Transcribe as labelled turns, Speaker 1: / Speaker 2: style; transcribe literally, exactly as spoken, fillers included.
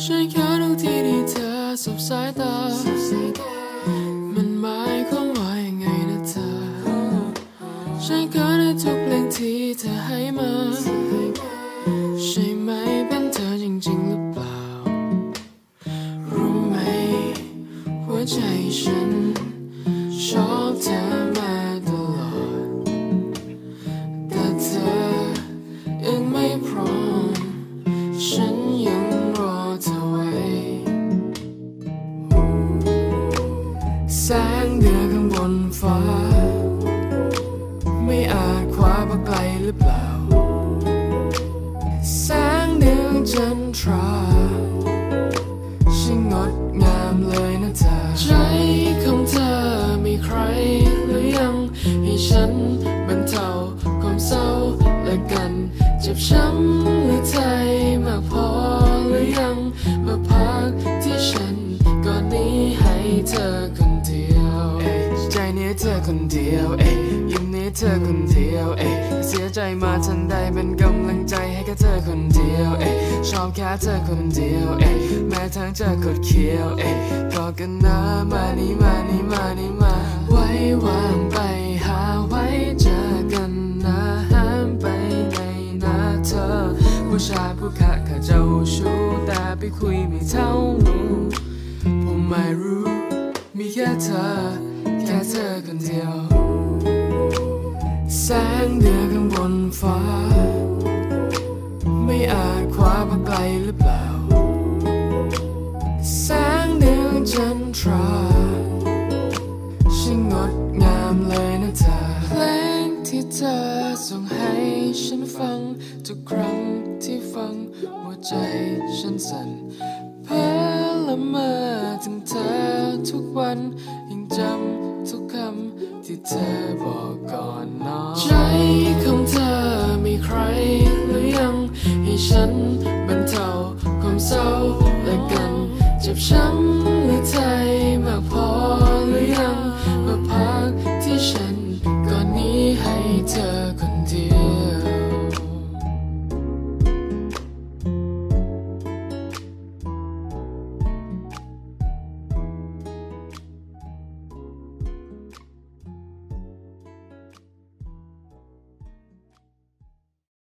Speaker 1: ฉันแค่ทุกทีที่เธอสบสายตามันหมายความว่ายังไงนะเธอฉันก็ได้ทุกเพลงที่เธอให้มาใช่ไหมเป็นเธอจริงๆหรือเปล่ารู้ไหมหัวใจฉันชอบเธอมาตลอดแต่เธอยังไม่พร้อมฉันยังรอเธอไว้แสงเดือนข้างบนฟ้าไม่อาจคว้าไปไกลหรือเปล่าแสงเดือนจันทราช่างงดงามเลยนะเธอใจของเธอมีใครหรือยังให้ฉันบรรเทาความเศร้าและกันเจ็บช้ำในใจมากพอหรือยังมาพักที่ฉันก่อนนี้ให้เธอคนเดียวใจนี้เธอคนเดียวเอ้ยิ้มนี้เธอคนเดียวเอ้เสียใจมาทันใดเป็นกำลังใจให้แค่เธอคนเดียวเอ้ชอบแค่เธอคนเดียวเอ้แม้ทั้งจะกดเคี้ยวเอ้กอดกันนะมานี่มานี่มานี่มาไว้วางไปหาไว้เจอกันนะห้ามไปไหนนะเธอผู้ชายผู้ขาข้าเจ้าชู้แต่ไปคุยไม่เท่าหนูผมไม่รู้มีแค่เธอแค่เธอคนเดียวแสงเดือนข้างบนฟ้าไม่อาจคว้าไปไกลหรือเปล่าแสงเดือนจันทราช่างงดงามเลยนะเธอเพลงที่เธอส่งให้ฉันฟังทุกครั้งที่ฟังหัวใจฉันสั่นเพ้อละเมอถึงเธอทุกวันยังจำทุกคำที่เธอบอกก่อนนอนใจของเธอมีใครหรือยังให้ฉันบรรเทาความเศร้าและกันเจ็บช้ำ